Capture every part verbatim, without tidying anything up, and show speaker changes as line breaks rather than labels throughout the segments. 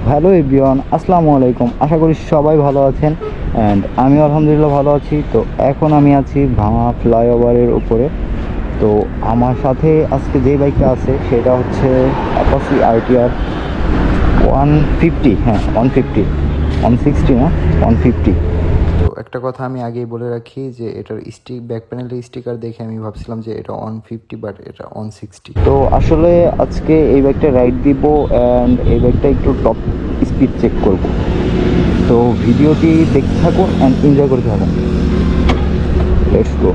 Hello everyone, আসসালামু আলাইকুম। আশা করি সবাই ভালো আছেন অ্যান্ড আমি আলহামদুলিল্লাহ ভালো আছি। তো এখন আমি আছি ভাঙা ফ্লাইওভারের উপরে। তো আমার সাথে আজকে যে বাইকটা আছে সেটা হচ্ছে অ্যাপাচি আরটিআর ওয়ান ফিফটি। হ্যাঁ, ওয়ান ফিফটি, ওয়ান সিক্সটি না, ওয়ান ফিফটি। তো একটা কথা আমি আগেই বলে রাখি যে এটার স্টিক ব্যাক প্যানেলের স্টিকার দেখে আমি ভাবছিলাম যে এটা ওয়ান ফিফটি, বাট এটা ওয়ান সিক্সটি। তো আসলে আজকে এই বাইকটা রাইড দিব অ্যান্ড এই বাইকটা একটু টপ স্পিড চেক করব। তো ভিডিওটি দেখতে থাকুন অ্যান্ড এনজয় করতে থাকুন। Let's go.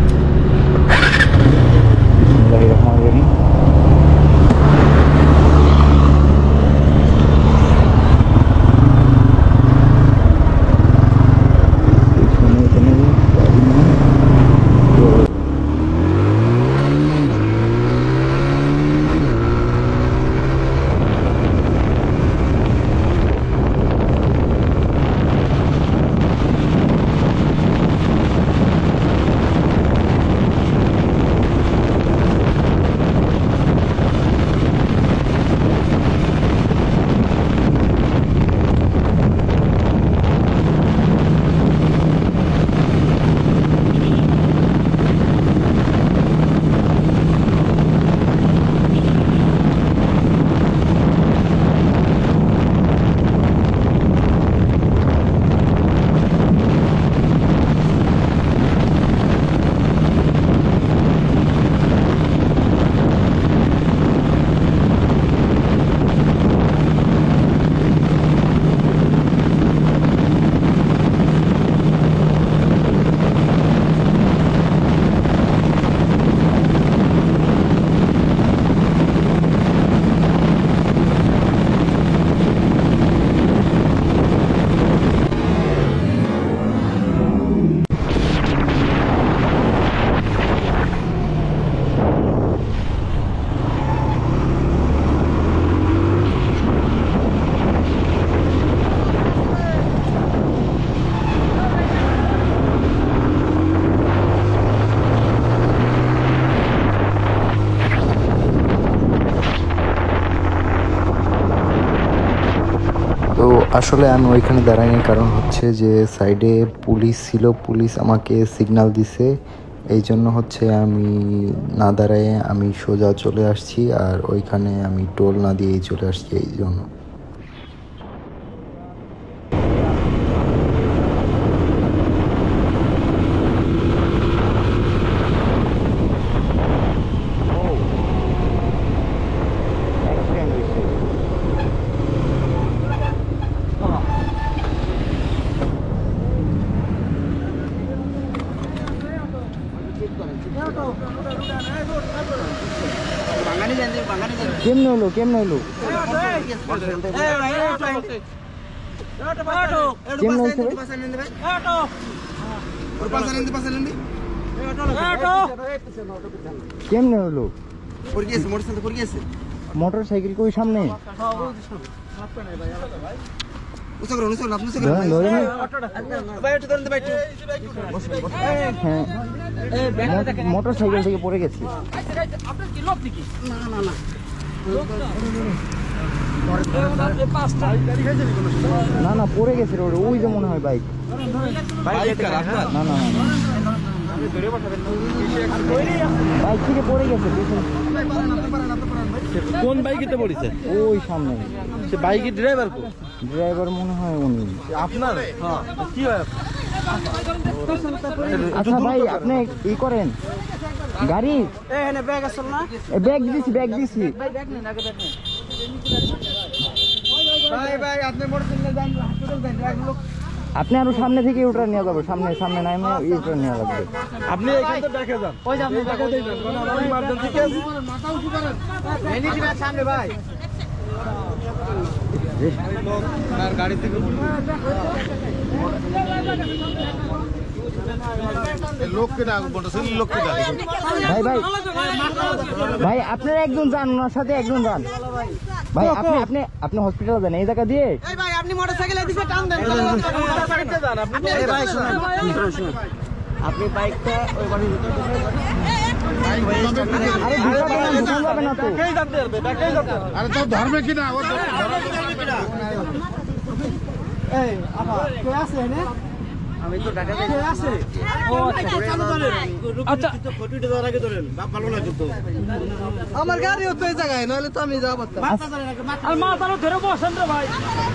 তো আসলে আমি ওইখানে দাঁড়াইনি, কারণ হচ্ছে যে সাইডে পুলিশ ছিল, পুলিশ আমাকে সিগন্যাল দিছে, এই জন্য হচ্ছে আমি না দাঁড়ায় আমি সোজা চলে আসছি, আর ওইখানে আমি টোল না দিয়েই চলে আসছি এই জন্য। কেমনে হলো কেমনে হলো কেমনে হলো মোটর সাইকেল কই সামনে মোটর সাইকেল থেকে পড়ে গেছে। না না পড়ে গেছে রোডে, ওই যে মনে হয় বাইক। না না বাইক থেকে পড়ে গেছে।
কোন বাইকেতে পড়েছে?
ওই সামনে।
সে বাইকের ড্রাইভার?
ড্রাইভার মনে হয় উনি।
আপনার? হ্যাঁ। কি হয়?
আচ্ছা ভাই, আপনি ই করেন গাড়ি ব্যাগ দিছি ব্যাগ দিছি আপনি আরো সামনে থেকে ওটা নিয়ে যাবো, সামনে সামনে নাই ওটা নিয়ে লাগবে।
আপনি এখান থেকে দেখে যান, ওই যে আপনি দেখে দেবেন কারণ আমার ইমার্জেন্সি কেস মাথা উঁচু করেন। এনি দিবা সামনে ভাই আর গাড়ি থেকে লোককে না মোটরসাইকেল লোককে না।
ভাই ভাই ভাই আপনারা একজন যান, ওনার সাথে একজন যান। ভাই আপনি আপনি আপনি হসপিটালে যান এই জায়গা দিয়ে।
এই ভাই আপনি মোটরসাইকেল এদিকে টান দেন।
মোটরসাইকেলে যান আপনি।
এই ভাই শুনুন শুনুন আপনি বাইকটা ওই বাড়ির ভিতরে
আরে ঢুকাবে না তো।
ঢাকাই যাবে ঢাকাই যাবে।
আরে তো ধর্মে কিনা
এই আপা কে আছে এনে
আমি তো টাকা
কে আছে ও আচ্ছা
তো ফটোটা দেওয়ার আগে ধরেন বাপ ভালো লাগে তো
আমার গাড়ি তো এই জায়গায় নইলে তো আমি যাব পারতাম
আর মা তারও ধরে বসেন রে ভাই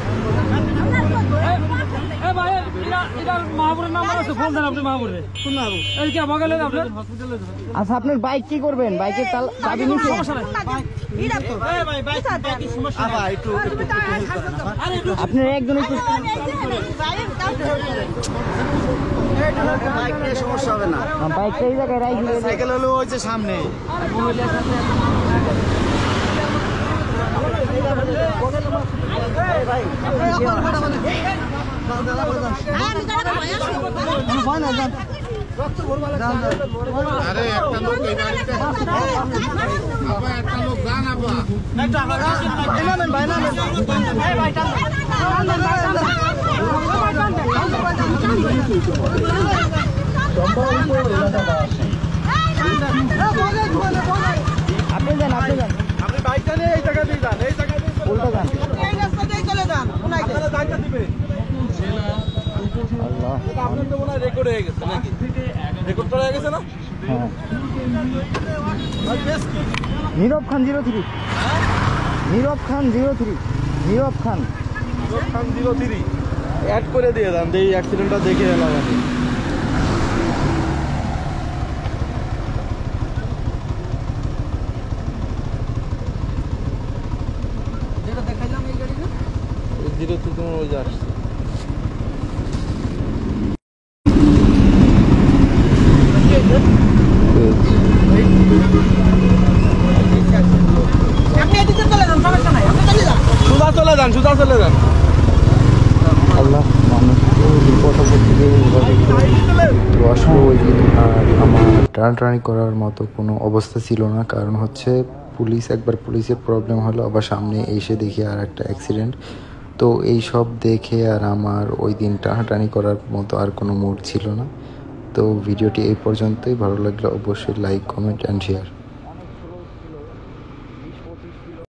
এ ভাই এটা এটা মাহবুবের নাম্বার আছে ফোন দেন আপনি মাহবুবে
শুন না
এই কি আমাকে লেন আপনি
হসপিটালে
আচ্ছা আপনার বাইক কি করবেন? বাইকের চাবি নিচে?
সমস্যা নাই
আপা একটু
আপনার একজন একটু
বাইক নিয়ে সমস্যা হবে না
বাইকটা এই জায়গায় রাইখে
সাইকেল হলো ওই যে সামনে
আরে একটা লোক এই বাড়িতে আবার একটা লোক গান আবা
ভাই না
আপনি যান আপনি যান
আপনি বাইকটা নিয়ে এই জায়গা দিয়ে যান এই জায়গা দিয়ে
উল্টা যান
এই রাস্তা দিয়ে চলে যান আপনারা দায়িত্ব দিবে
আল্লাহ
আপনার তো মনে হয় রেকর্ড হয়ে গেছে নাকি রেকর্ড করা হয়ে গেছে না
হ্যাঁ
ভাই বেশ কি
Nirob Khan zero three Nirob Khan zero three Nirob Khan
Khan zero three add করে দিয়ে দেন এই অ্যাক্সিডেন্টটা দেখে এলাম আমি জিরো থ্রি তোমার ওই যে আসছে সুদা চলে যান সুদা চলে যান
আল্লাহ মানুষকে বিপদ আপদ থেকে এভাবে একটু আসলে ওই দিন আর আমার টানাটানি করার মতো কোনো অবস্থা ছিল না, কারণ হচ্ছে পুলিশ একবার পুলিশের প্রবলেম হলো, আবার সামনে এসে দেখি আর একটা অ্যাক্সিডেন্ট। তো এই সব দেখে আর আমার ওই দিন টানাটানি করার মতো আর কোনো মুড ছিল না। তো ভিডিওটি এই পর্যন্তই, ভালো লাগলে অবশ্যই লাইক কমেন্ট অ্যান্ড শেয়ার।